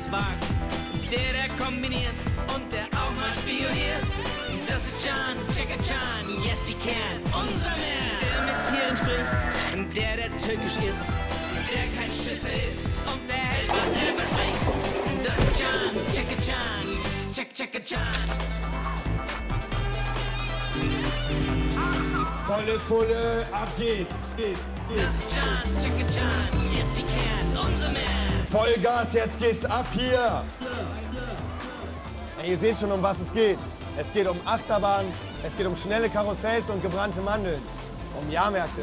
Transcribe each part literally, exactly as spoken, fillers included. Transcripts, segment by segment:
wagt. Der, der kombiniert und der auch mal spioniert. Das ist Can, Chaka Can, yes he can, unser Mann. Der mit Tieren spricht, der, der türkisch ist, der kein Schisser ist und der hält, was er verspricht. Das ist Can, Chaka Can, Chaka Chaka Can. Volle Pulle, ab geht's. geht's, geht's. Das ist Can, Chaka Can, yes he can, unser Mann. Vollgas, jetzt geht's ab hier. Ihr seht schon, um was es geht. Es geht um Achterbahn, es geht um schnelle Karussells und gebrannte Mandeln. Um Jahrmärkte.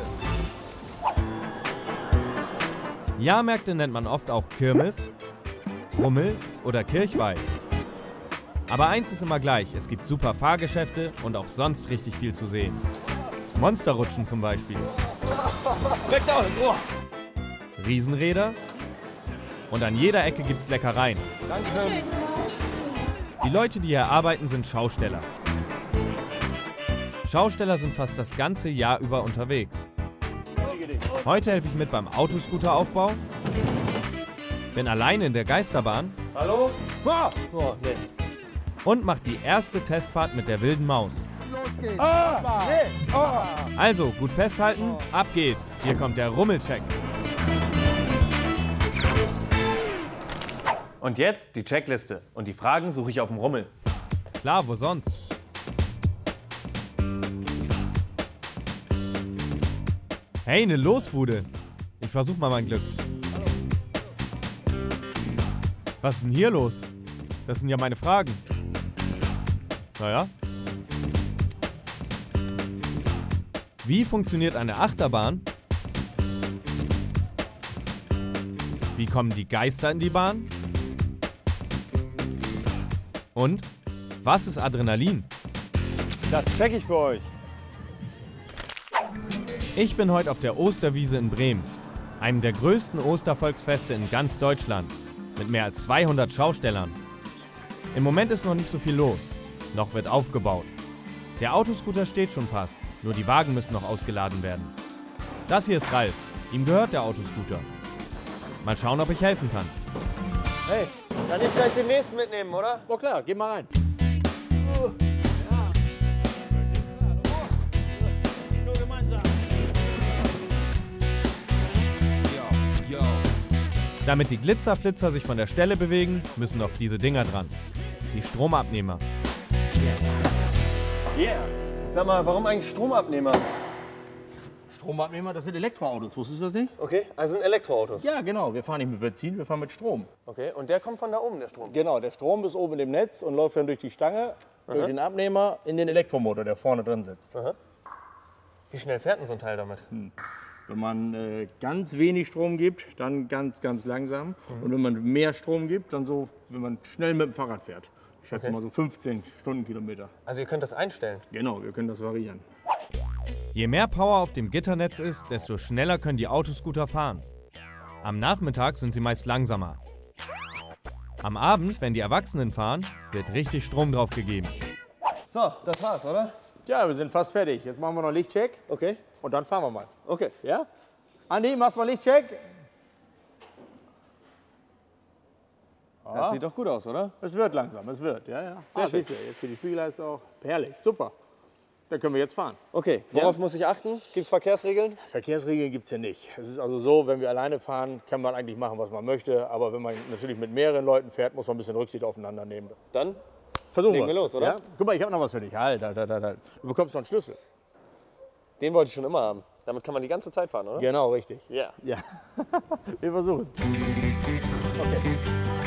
Jahrmärkte nennt man oft auch Kirmes, Rummel oder Kirchweih. Aber eins ist immer gleich, es gibt super Fahrgeschäfte und auch sonst richtig viel zu sehen. Monsterrutschen zum Beispiel. Weg da, oh. Riesenräder. Und an jeder Ecke gibt's Leckereien. Danke. Die Leute, die hier arbeiten, sind Schausteller. Schausteller sind fast das ganze Jahr über unterwegs. Heute helfe ich mit beim Autoscooteraufbau, bin alleine in der Geisterbahn. Hallo? Ah. Oh, nee. Und mache die erste Testfahrt mit der wilden Maus. Los geht's. Ah. Nee. Oh. Also, gut festhalten, ab geht's. Hier kommt der Rummelcheck. Und jetzt die Checkliste. Und die Fragen suche ich auf dem Rummel. Klar, wo sonst? Hey, eine Losbude. Ich versuch mal mein Glück. Was ist denn hier los? Das sind ja meine Fragen. Naja. Wie funktioniert eine Achterbahn? Wie kommen die Geister in die Bahn? Und was ist Adrenalin? Das check ich für euch. Ich bin heute auf der Osterwiese in Bremen, einem der größten Ostervolksfeste in ganz Deutschland, mit mehr als zweihundert Schaustellern. Im Moment ist noch nicht so viel los, noch wird aufgebaut. Der Autoscooter steht schon fast, nur die Wagen müssen noch ausgeladen werden. Das hier ist Ralf, ihm gehört der Autoscooter. Mal schauen, ob ich helfen kann. Hey, kann ich gleich den nächsten mitnehmen, oder? Oh klar, geh mal rein. Damit die Glitzerflitzer sich von der Stelle bewegen, müssen noch diese Dinger dran. Die Stromabnehmer. Yeah. Sag mal, warum eigentlich Stromabnehmer? Stromabnehmer, das sind Elektroautos, wusstest du das nicht? Okay, also sind Elektroautos. Ja, genau. Wir fahren nicht mit Benzin, wir fahren mit Strom. Okay, und der kommt von da oben, der Strom? Genau, der Strom ist oben im Netz und läuft dann durch die Stange, Aha. durch den Abnehmer in den Elektromotor, der vorne drin sitzt. Aha. Wie schnell fährt denn so ein Teil damit? Hm. Wenn man äh, ganz wenig Strom gibt, dann ganz, ganz langsam. Mhm. Und wenn man mehr Strom gibt, dann so, wenn man schnell mit dem Fahrrad fährt. Ich schätze okay. mal so fünfzehn Stundenkilometer. Also ihr könnt das einstellen? Genau, wir können das variieren. Je mehr Power auf dem Gitternetz ist, desto schneller können die Autoscooter fahren. Am Nachmittag sind sie meist langsamer. Am Abend, wenn die Erwachsenen fahren, wird richtig Strom drauf gegeben. So, das war's, oder? Ja, wir sind fast fertig. Jetzt machen wir noch Lichtcheck. Okay. Und dann fahren wir mal. Okay. Ja? Andi, machst mal Lichtcheck. Das sieht doch gut aus, oder? Es wird langsam, es wird. Ja, ja. Sehr ah, schön. Jetzt geht die Spiegelleiste auch. Herrlich, super. Dann können wir jetzt fahren. Okay, worauf ja? muss ich achten? Gibt es Verkehrsregeln? Verkehrsregeln gibt es hier nicht. Es ist also so, wenn wir alleine fahren, kann man eigentlich machen, was man möchte. Aber wenn man natürlich mit mehreren Leuten fährt, muss man ein bisschen Rücksicht aufeinander nehmen. Dann versuchen legen wir los, oder? Ja? Guck mal, ich habe noch was für dich. Halt, halt, halt, halt. Du bekommst noch einen Schlüssel. Den wollte ich schon immer haben. Damit kann man die ganze Zeit fahren, oder? Genau, richtig. Yeah. Ja. Wir versuchen es. Okay.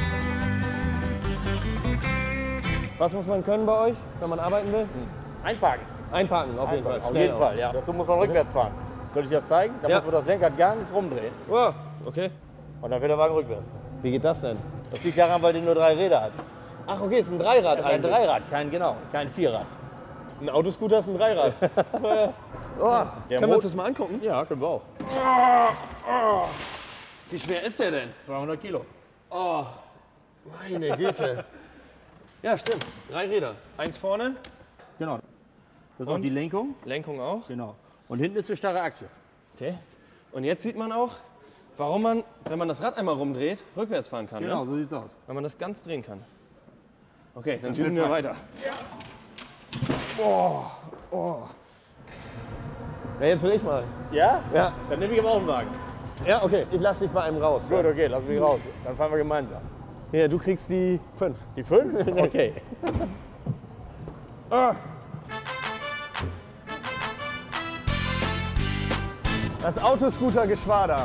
Was muss man können bei euch, wenn man arbeiten will? Einparken. Einparken, auf jeden Fall. Auf jeden Fall, ja. Dazu muss man rückwärts fahren. Soll ich das zeigen? Da ja. muss man das Lenkrad ganz rumdrehen. Oh, okay. Und dann wird der Wagen rückwärts. Wie geht das denn? Das liegt daran, weil der nur drei Räder hat. Ach, okay, ist ein Dreirad. Das ist ein Dreirad, kein, genau, kein Vierrad. Ein Autoscooter ist ein Dreirad. Oh, können wir uns das mal angucken? Ja, können wir auch. Wie schwer ist der denn? zweihundert Kilo. Oh, meine Güte. Ja, stimmt. Drei Räder. Eins vorne. Genau. Das ist Und? auch die Lenkung. Lenkung auch. Genau. Und hinten ist eine starre Achse. Okay. Und jetzt sieht man auch, warum man, wenn man das Rad einmal rumdreht, rückwärts fahren kann. Genau, Ne? so sieht's aus. Wenn man das ganz drehen kann. Okay, dann düsen wir weiter. Ja. Oh, oh. Ja, jetzt will ich mal. Ja? Ja. Dann nehme ich aber auch einen Wagen. Ja, okay, ich lass dich bei einem raus. Gut, okay, lass mich raus. Dann fahren wir gemeinsam. Ja, du kriegst die fünf. Die fünf? Okay. Ah. Das Autoscooter-Geschwader.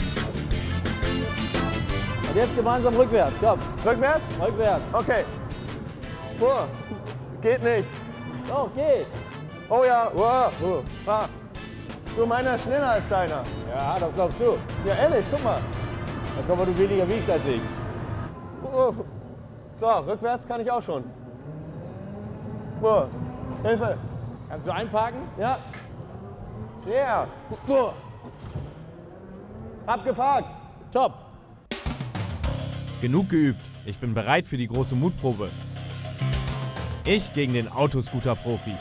Und jetzt gemeinsam rückwärts, komm. Rückwärts? Rückwärts. Okay. Oh, geht nicht. Doch, geht. Oh ja, wow. Oh. Ah. Du, meiner ist schneller als deiner. Ja, das glaubst du. Ja, ehrlich, guck mal. Das kommt, weil du weniger wiegst als ich. Oh. So, rückwärts kann ich auch schon. Oh. Hilfe. Kannst du einparken? Ja. Yeah. Oh. Abgeparkt. Top. Genug geübt. Ich bin bereit für die große Mutprobe. Ich gegen den Autoscooter-Profi.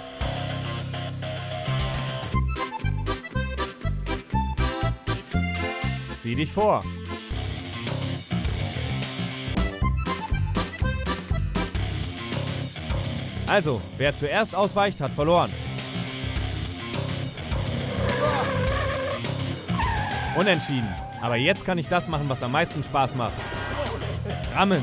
Sieh dich vor. Also, wer zuerst ausweicht, hat verloren. Unentschieden. Aber jetzt kann ich das machen, was am meisten Spaß macht. Rammen.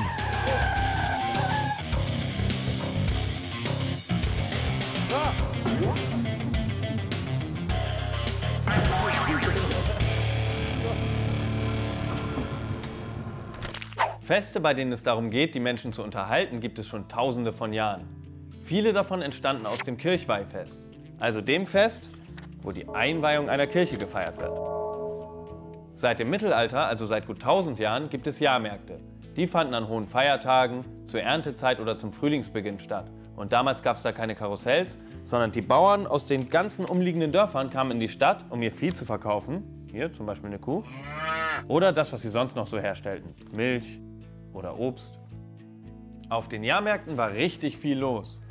Feste, bei denen es darum geht, die Menschen zu unterhalten, gibt es schon tausende von Jahren. Viele davon entstanden aus dem Kirchweihfest, also dem Fest, wo die Einweihung einer Kirche gefeiert wird. Seit dem Mittelalter, also seit gut tausend Jahren, gibt es Jahrmärkte. Die fanden an hohen Feiertagen, zur Erntezeit oder zum Frühlingsbeginn statt. Und damals gab es da keine Karussells, sondern die Bauern aus den ganzen umliegenden Dörfern kamen in die Stadt, um ihr Vieh zu verkaufen. Hier zum Beispiel eine Kuh. Oder das, was sie sonst noch so herstellten. Milch oder Obst. Auf den Jahrmärkten war richtig viel los.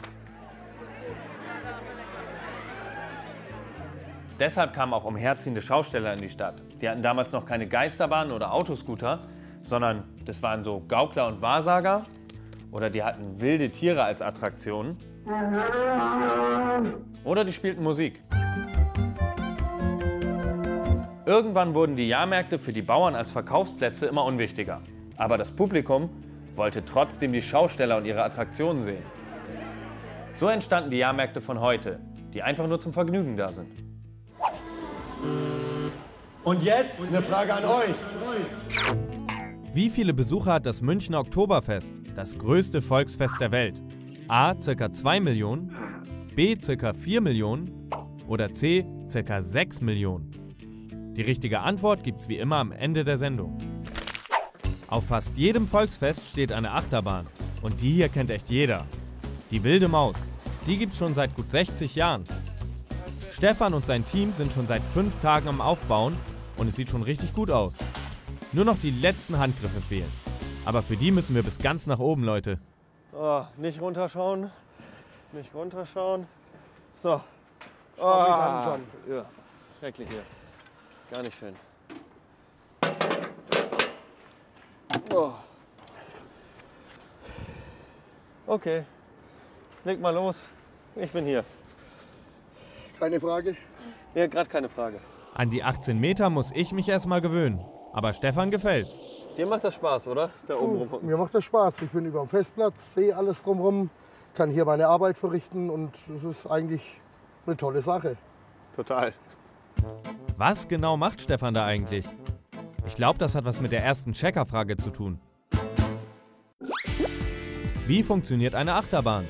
Deshalb kamen auch umherziehende Schausteller in die Stadt. Die hatten damals noch keine Geisterbahnen oder Autoscooter, sondern das waren so Gaukler und Wahrsager. Oder die hatten wilde Tiere als Attraktionen. Oder die spielten Musik. Irgendwann wurden die Jahrmärkte für die Bauern als Verkaufsplätze immer unwichtiger. Aber das Publikum wollte trotzdem die Schausteller und ihre Attraktionen sehen. So entstanden die Jahrmärkte von heute, die einfach nur zum Vergnügen da sind. Und jetzt eine Frage an euch. Wie viele Besucher hat das Münchner Oktoberfest, das größte Volksfest der Welt? A. Circa zwei Millionen, B. Circa vier Millionen oder C. Circa sechs Millionen? Die richtige Antwort gibt's wie immer am Ende der Sendung. Auf fast jedem Volksfest steht eine Achterbahn. Und die hier kennt echt jeder. Die Wilde Maus. Die gibt's schon seit gut sechzig Jahren. Stefan und sein Team sind schon seit fünf Tagen am Aufbauen und es sieht schon richtig gut aus. Nur noch die letzten Handgriffe fehlen. Aber für die müssen wir bis ganz nach oben, Leute. Oh, nicht runterschauen. Nicht runterschauen. So. Oh. Schon. Ja. Schrecklich hier. Gar nicht schön. Oh. Okay. Leg mal los. Ich bin hier. Keine Frage. Ja, gerade keine Frage. An die achtzehn Meter muss ich mich erstmal gewöhnen. Aber Stefan gefällt's. Dir macht das Spaß, oder? Da oben rumgucken. Mir macht das Spaß. Ich bin über dem Festplatz, sehe alles drumherum, kann hier meine Arbeit verrichten und es ist eigentlich eine tolle Sache. Total. Was genau macht Stefan da eigentlich? Ich glaube, das hat was mit der ersten Checkerfrage zu tun. Wie funktioniert eine Achterbahn?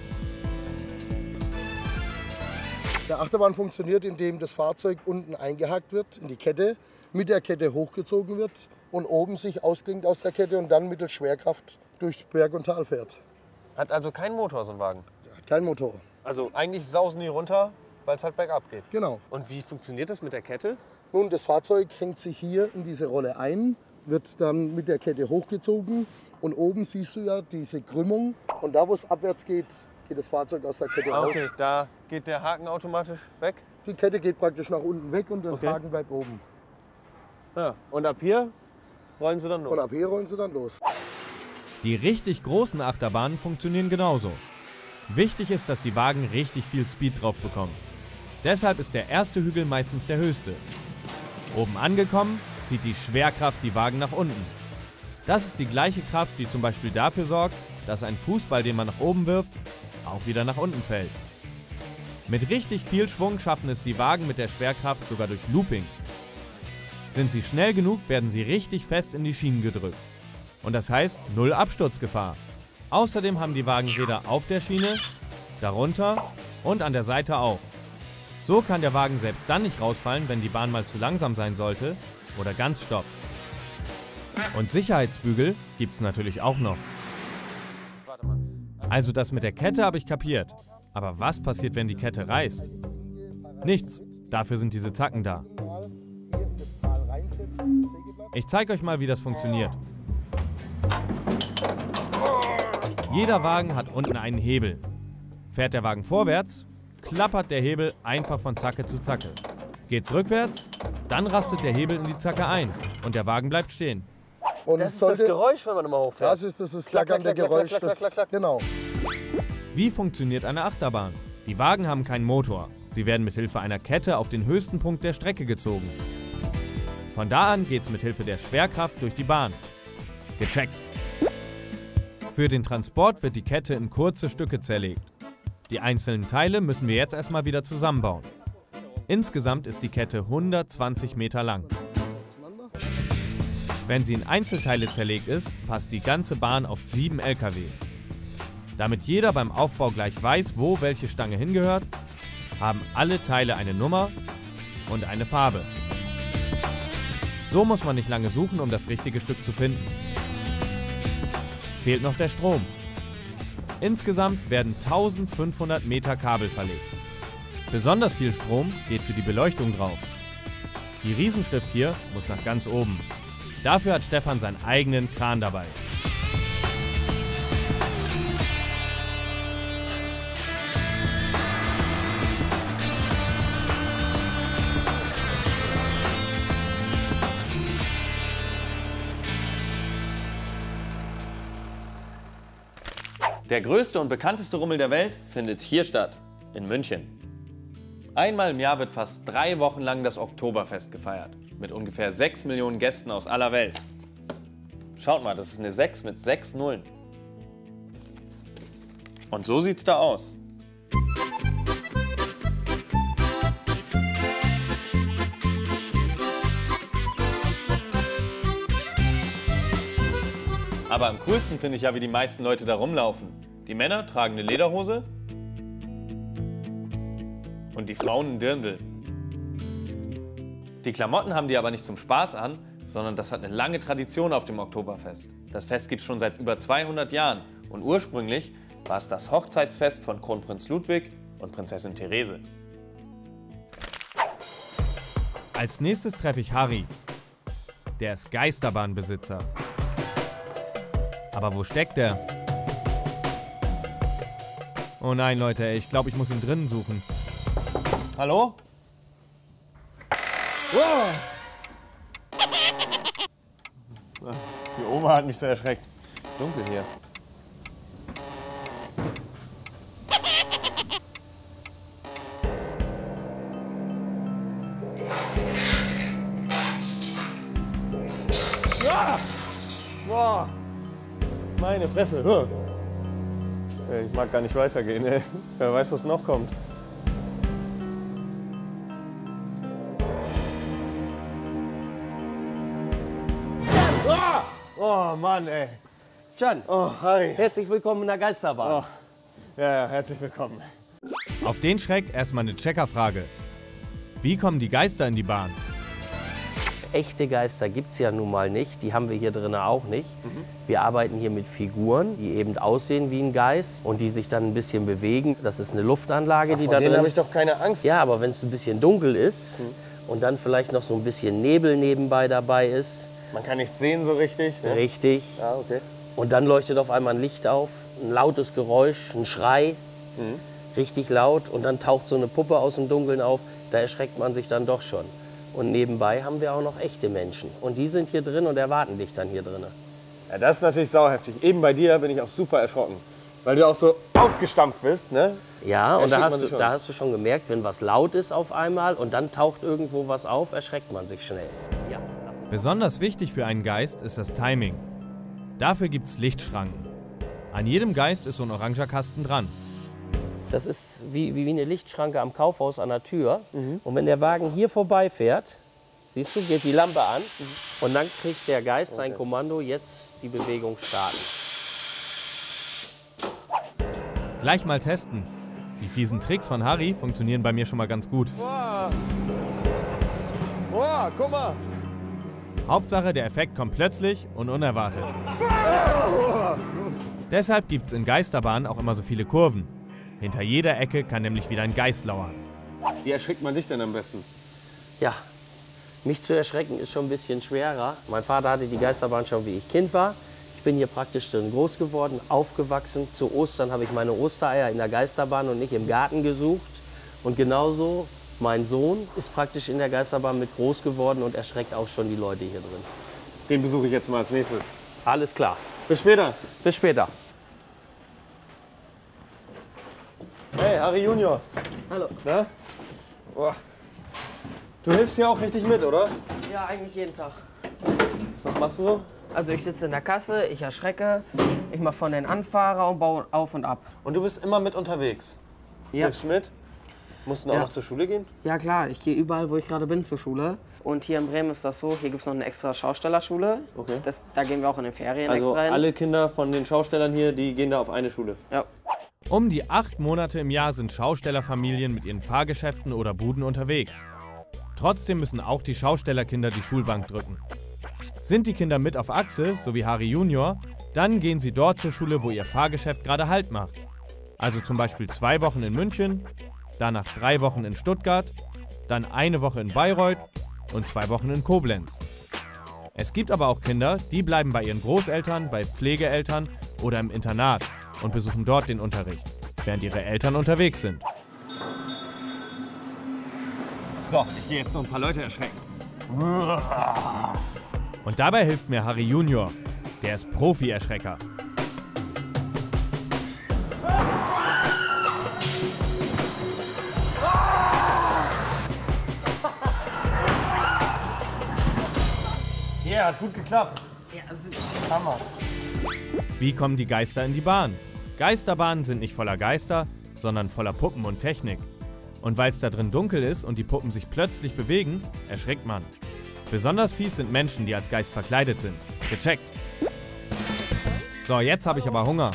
Der Achterbahn funktioniert, indem das Fahrzeug unten eingehakt wird in die Kette, mit der Kette hochgezogen wird und oben sich ausklingt aus der Kette und dann mittels Schwerkraft durchs Berg und Tal fährt. Hat also keinen Motor, so ein Wagen? Hat kein Motor. Also eigentlich sausen die runter, weil es halt bergab geht. Genau. Und wie funktioniert das mit der Kette? Nun, das Fahrzeug hängt sich hier in diese Rolle ein, wird dann mit der Kette hochgezogen und oben siehst du ja diese Krümmung und da, wo es abwärts geht, geht das Fahrzeug aus der Kette Ah, raus. okay, da geht der Haken automatisch weg. Die Kette geht praktisch nach unten weg und der Okay. Haken bleibt oben. Ja. Und ab hier rollen sie dann los. Und ab hier rollen sie dann los. Die richtig großen Achterbahnen funktionieren genauso. Wichtig ist, dass die Wagen richtig viel Speed drauf bekommen. Deshalb ist der erste Hügel meistens der höchste. Oben angekommen, zieht die Schwerkraft die Wagen nach unten. Das ist die gleiche Kraft, die zum Beispiel dafür sorgt, dass ein Fußball, den man nach oben wirft, auch wieder nach unten fällt. Mit richtig viel Schwung schaffen es die Wagen mit der Schwerkraft sogar durch Loopings. Sind sie schnell genug, werden sie richtig fest in die Schienen gedrückt. Und das heißt null Absturzgefahr. Außerdem haben die Wagen Räder auf der Schiene, darunter und an der Seite auch. So kann der Wagen selbst dann nicht rausfallen, wenn die Bahn mal zu langsam sein sollte oder ganz stoppt. Und Sicherheitsbügel gibt es natürlich auch noch. Also das mit der Kette habe ich kapiert. Aber was passiert, wenn die Kette reißt? Nichts. Dafür sind diese Zacken da. Ich zeige euch mal, wie das funktioniert. Jeder Wagen hat unten einen Hebel. Fährt der Wagen vorwärts, klappert der Hebel einfach von Zacke zu Zacke. Geht's rückwärts, dann rastet der Hebel in die Zacke ein und der Wagen bleibt stehen. Und Das ist sollte, das Geräusch, wenn man immer hochfährt. Das ist das, ist klackernde Geräusch. klack, klack, klack, klack. Das, genau. Wie funktioniert eine Achterbahn? Die Wagen haben keinen Motor. Sie werden mit Hilfe einer Kette auf den höchsten Punkt der Strecke gezogen. Von da an geht's mit Hilfe der Schwerkraft durch die Bahn. Gecheckt. Für den Transport wird die Kette in kurze Stücke zerlegt. Die einzelnen Teile müssen wir jetzt erstmal wieder zusammenbauen. Insgesamt ist die Kette hundertzwanzig Meter lang. Wenn sie in Einzelteile zerlegt ist, passt die ganze Bahn auf sieben L K W. Damit jeder beim Aufbau gleich weiß, wo welche Stange hingehört, haben alle Teile eine Nummer und eine Farbe. So muss man nicht lange suchen, um das richtige Stück zu finden. Fehlt noch der Strom. Insgesamt werden eintausendfünfhundert Meter Kabel verlegt. Besonders viel Strom geht für die Beleuchtung drauf. Die Riesenschrift hier muss nach ganz oben. Dafür hat Stefan seinen eigenen Kran dabei. Der größte und bekannteste Rummel der Welt findet hier statt, in München. Einmal im Jahr wird fast drei Wochen lang das Oktoberfest gefeiert, mit ungefähr sechs Millionen Gästen aus aller Welt. Schaut mal, das ist eine sechs mit sechs Nullen. Und so sieht's da aus. Aber am coolsten finde ich ja, wie die meisten Leute da rumlaufen. Die Männer tragen eine Lederhose und die Frauen einen Dirndl. Die Klamotten haben die aber nicht zum Spaß an, sondern das hat eine lange Tradition auf dem Oktoberfest. Das Fest gibt es schon seit über zweihundert Jahren und ursprünglich war es das Hochzeitsfest von Kronprinz Ludwig und Prinzessin Therese. Als nächstes treffe ich Harry. Der ist Geisterbahnbesitzer. Aber wo steckt der? Oh nein, Leute, ich glaube, ich muss ihn drinnen suchen. Hallo? Wow. Die Oma hat mich so erschreckt. Dunkel hier. Ah! Boah. Meine Fresse. Huh. Ey, ich mag gar nicht weitergehen, ey. Wer weiß, was noch kommt. Ah! Oh Mann, ey. Can, Oh, Harry. herzlich willkommen in der Geisterbahn. Oh. Ja, ja, herzlich willkommen. Auf den Schreck erstmal eine Checkerfrage. Wie kommen die Geister in die Bahn? Echte Geister gibt es ja nun mal nicht, die haben wir hier drin auch nicht. Mhm. Wir arbeiten hier mit Figuren, die eben aussehen wie ein Geist und die sich dann ein bisschen bewegen. Das ist eine Luftanlage, Ach, die vor da denen drin habe ist. ich doch keine Angst. Ja, aber wenn es ein bisschen dunkel ist mhm. und dann vielleicht noch so ein bisschen Nebel nebenbei dabei ist. Man kann nichts sehen so richtig. Ne? Richtig. Ja, okay. Und dann leuchtet auf einmal ein Licht auf, ein lautes Geräusch, ein Schrei, mhm. richtig laut. Und dann taucht so eine Puppe aus dem Dunkeln auf, da erschreckt man sich dann doch schon. Und nebenbei haben wir auch noch echte Menschen. Und die sind hier drin und erwarten dich dann hier drin. Ja, das ist natürlich sauheftig. Eben bei dir bin ich auch super erschrocken. Weil du auch so aufgestampft bist, ne? Ja, und da Erschreckt hast, man du, sich schon. da hast du schon gemerkt, wenn was laut ist auf einmal und dann taucht irgendwo was auf, erschreckt man sich schnell. Ja. Besonders wichtig für einen Geist ist das Timing. Dafür gibt es Lichtschranken. An jedem Geist ist so ein oranger Kasten dran. Das ist wie, wie eine Lichtschranke am Kaufhaus an der Tür. Und wenn der Wagen hier vorbeifährt, siehst du, geht die Lampe an und dann kriegt der Geist sein Kommando, jetzt die Bewegung starten. Gleich mal testen. Die fiesen Tricks von Harry funktionieren bei mir schon mal ganz gut. Boah. Boah, guck mal. Hauptsache, der Effekt kommt plötzlich und unerwartet. Deshalb gibt es in Geisterbahnen auch immer so viele Kurven. Hinter jeder Ecke kann nämlich wieder ein Geist lauern. Wie erschreckt man dich denn am besten? Ja, mich zu erschrecken ist schon ein bisschen schwerer. Mein Vater hatte die Geisterbahn schon, wie ich Kind war. Ich bin hier praktisch drin groß geworden, aufgewachsen. Zu Ostern habe ich meine Ostereier in der Geisterbahn und nicht im Garten gesucht. Und genauso, mein Sohn ist praktisch in der Geisterbahn mit groß geworden und erschreckt auch schon die Leute hier drin. Den besuche ich jetzt mal als nächstes. Alles klar. Bis später. Bis später. Hey, Harry Junior. Hallo. Na? Boah. Du hilfst hier auch richtig mit, oder? Ja, eigentlich jeden Tag. Was machst du so? Also ich sitze in der Kasse, ich erschrecke, ich mache von den Anfahrer und baue auf und ab. Und du bist immer mit unterwegs? Ja. Hilfst mit? Musst du auch Ja. noch zur Schule gehen? Ja klar, ich gehe überall, wo ich gerade bin, zur Schule. Und hier in Bremen ist das so, hier gibt es noch eine extra Schaustellerschule. Okay. Das, da gehen wir auch in den Ferien Also extra hin. alle Kinder von den Schaustellern hier, die gehen da auf eine Schule? Ja. Um die acht Monate im Jahr sind Schaustellerfamilien mit ihren Fahrgeschäften oder Buden unterwegs. Trotzdem müssen auch die Schaustellerkinder die Schulbank drücken. Sind die Kinder mit auf Achse, so wie Harry Junior, dann gehen sie dort zur Schule, wo ihr Fahrgeschäft gerade Halt macht. Also zum Beispiel zwei Wochen in München, danach drei Wochen in Stuttgart, dann eine Woche in Bayreuth und zwei Wochen in Koblenz. Es gibt aber auch Kinder, die bleiben bei ihren Großeltern, bei Pflegeeltern oder im Internat und besuchen dort den Unterricht, während ihre Eltern unterwegs sind. So, ich gehe jetzt noch ein paar Leute erschrecken. Und dabei hilft mir Harry Junior, der ist Profi-Erschrecker. Ja, yeah, hat gut geklappt. Ja, also, Hammer. Wie kommen die Geister in die Bahn? Geisterbahnen sind nicht voller Geister, sondern voller Puppen und Technik. Und weil es da drin dunkel ist und die Puppen sich plötzlich bewegen, erschrickt man. Besonders fies sind Menschen, die als Geist verkleidet sind. Gecheckt. So, jetzt habe ich aber Hunger.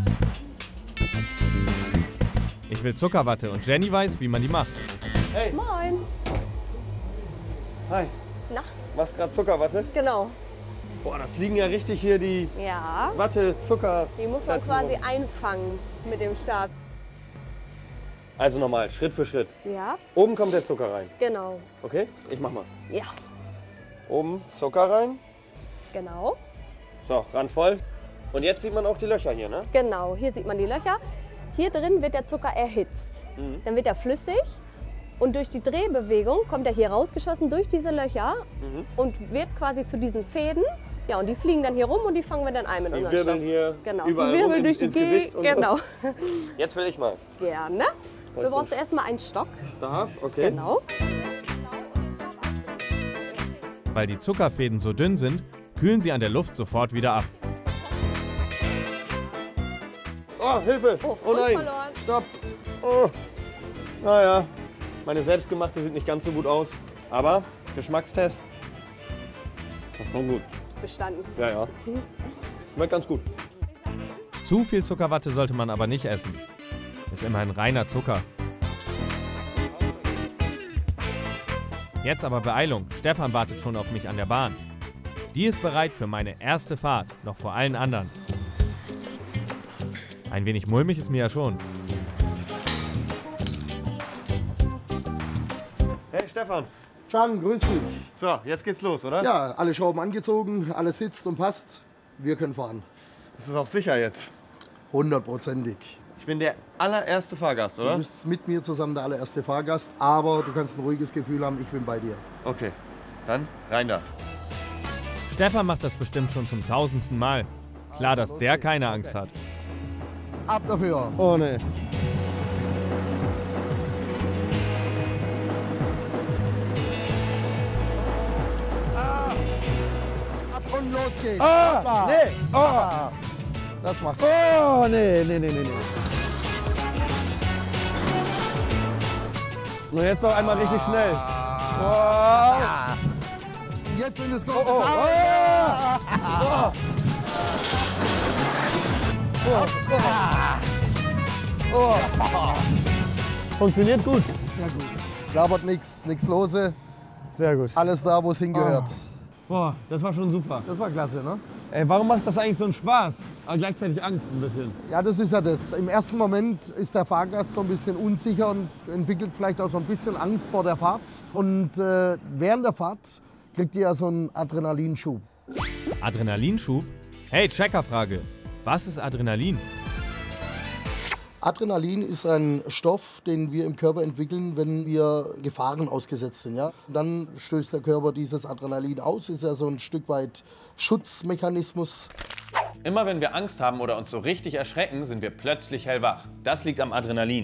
Ich will Zuckerwatte und Jenny weiß, wie man die macht. Hey. Moin. Hi. Na? Machst gerade Zuckerwatte? Genau. Boah, da fliegen ja richtig hier die Ja. Watte, Zucker. Die muss man Fetzen quasi rum. einfangen mit dem Stab. Also nochmal, Schritt für Schritt. Ja, Oben kommt der Zucker rein. genau. Okay? Ich mach mal. Ja, Oben Zucker rein. genau. So, Rand voll. Und jetzt sieht man auch die Löcher hier, ne? Genau, hier sieht man die Löcher. Hier drin wird der Zucker erhitzt. Mhm. Dann wird er flüssig und durch die Drehbewegung kommt er hier rausgeschossen durch diese Löcher Mhm. und wird quasi zu diesen Fäden. Ja, und die fliegen dann hier rum und die fangen wir dann ein mit Die unserem wirbeln Stab. hier Genau, überall die wirbeln rum durch ins, die ins Gesicht und Gegend. Genau, so. Jetzt will ich mal. gerne. Du ist brauchst erstmal einen Stock. Da, okay. Genau. Weil die Zuckerfäden so dünn sind, kühlen sie an der Luft sofort wieder ab. Oh, Hilfe! Oh, Oh und nein! verloren. Stopp! Oh. Naja, meine selbstgemachte sieht nicht ganz so gut aus. Aber Geschmackstest. Das war gut. Bestanden. Ja, ja. Schmeckt ganz gut. Zu viel Zuckerwatte sollte man aber nicht essen. Ist immerhin reiner Zucker. Jetzt aber Beeilung. Stefan wartet schon auf mich an der Bahn. Die ist bereit für meine erste Fahrt, noch vor allen anderen. Ein wenig mulmig ist mir ja schon. Hey Stefan. Can, grüß dich. So, jetzt geht's los, oder? Ja, alle Schrauben angezogen, alles sitzt und passt. Wir können fahren. Das ist auch sicher jetzt. Hundertprozentig. Ich bin der allererste Fahrgast, oder? Du bist mit mir zusammen der allererste Fahrgast, aber du kannst ein ruhiges Gefühl haben, ich bin bei dir. Okay, dann rein da. Stefan macht das bestimmt schon zum tausendsten Mal. Klar, dass der keine Angst hat. Ab dafür. Oh ne. Ab und los geht's. Ah, nee. Oh. Ah, das macht. Oh, nee, nee, nee, nee, nee. Nur jetzt noch einmal richtig schnell. Oh. Ja. Jetzt in das große Oh, oh. Tal. Oh. Oh. Oh. Funktioniert gut. Ja gut. Labert nichts, nichts lose. Sehr gut. Alles da, wo es hingehört. Boah, das war schon super. Das war klasse, ne? Ey, warum macht das eigentlich so einen Spaß? Aber gleichzeitig Angst ein bisschen. Ja, das ist ja das. Im ersten Moment ist der Fahrgast so ein bisschen unsicher und entwickelt vielleicht auch so ein bisschen Angst vor der Fahrt. Und äh, während der Fahrt kriegt ihr ja so einen Adrenalinschub. Adrenalinschub? Hey, Checkerfrage. Was ist Adrenalin? Adrenalin ist ein Stoff, den wir im Körper entwickeln, wenn wir Gefahren ausgesetzt sind. Ja? Dann stößt der Körper dieses Adrenalin aus, ist ja so ein Stück weit Schutzmechanismus. Immer wenn wir Angst haben oder uns so richtig erschrecken, sind wir plötzlich hellwach. Das liegt am Adrenalin.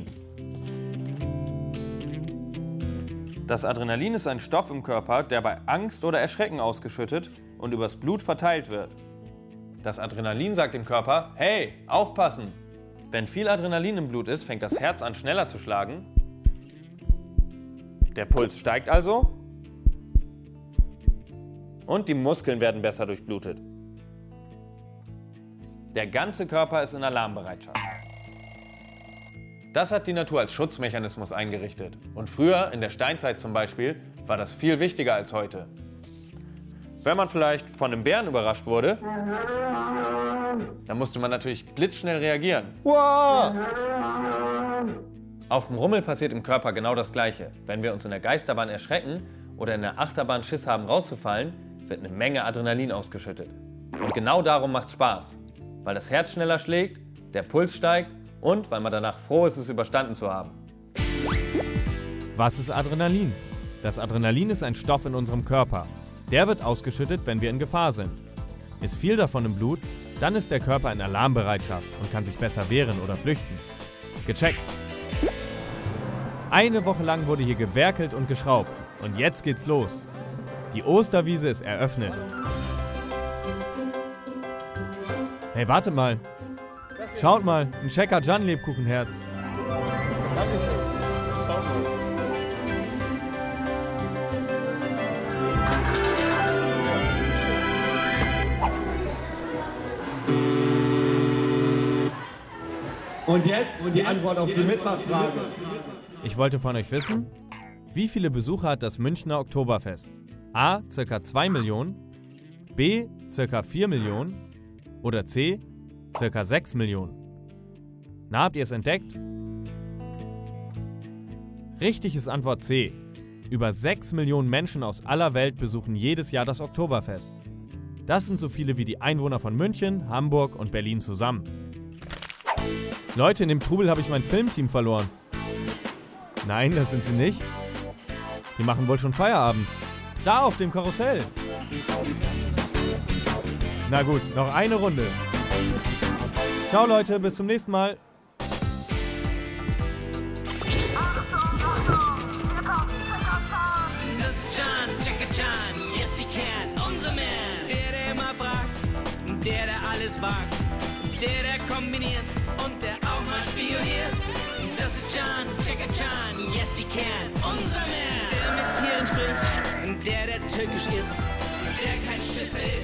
Das Adrenalin ist ein Stoff im Körper, der bei Angst oder Erschrecken ausgeschüttet und übers Blut verteilt wird. Das Adrenalin sagt dem Körper, hey, aufpassen! Wenn viel Adrenalin im Blut ist, fängt das Herz an schneller zu schlagen. Der Puls steigt also. Und die Muskeln werden besser durchblutet. Der ganze Körper ist in Alarmbereitschaft. Das hat die Natur als Schutzmechanismus eingerichtet. Und früher, in der Steinzeit zum Beispiel, war das viel wichtiger als heute. Wenn man vielleicht von einem Bären überrascht wurde, dann musste man natürlich blitzschnell reagieren. Wow. Auf dem Rummel passiert im Körper genau das Gleiche. Wenn wir uns in der Geisterbahn erschrecken oder in der Achterbahn Schiss haben rauszufallen, wird eine Menge Adrenalin ausgeschüttet. Und genau darum macht es Spaß. Weil das Herz schneller schlägt, der Puls steigt und weil man danach froh ist, es überstanden zu haben. Was ist Adrenalin? Das Adrenalin ist ein Stoff in unserem Körper. Der wird ausgeschüttet, wenn wir in Gefahr sind. Ist viel davon im Blut, dann ist der Körper in Alarmbereitschaft und kann sich besser wehren oder flüchten. Gecheckt. Eine Woche lang wurde hier gewerkelt und geschraubt. Und jetzt geht's los. Die Osterwiese ist eröffnet. Hey, wartet mal. Schaut mal, ein Checker Jan Lebkuchenherz. Und jetzt die Antwort auf die Mitmachfrage. Ich wollte von euch wissen, wie viele Besucher hat das Münchner Oktoberfest? A. Circa zwei Millionen, B. Circa vier Millionen oder C. Circa sechs Millionen. Na, habt ihr es entdeckt? Richtig ist Antwort C. Über sechs Millionen Menschen aus aller Welt besuchen jedes Jahr das Oktoberfest. Das sind so viele wie die Einwohner von München, Hamburg und Berlin zusammen. Leute, in dem Trubel habe ich mein Filmteam verloren. Nein, das sind sie nicht. Die machen wohl schon Feierabend. Da auf dem Karussell. Na gut, noch eine Runde. Ciao Leute, bis zum nächsten Mal. Das ist Jan, Checker Jan, yes he can, unser Man. Der, der immer fragt, der, der alles wagt. Der, der kombiniert und der auch mal spioniert. Das ist Jan, Checker Jan, yes he can, unser Man. Der mit Tieren spricht, der, der türkisch ist, der kein Schisser ist.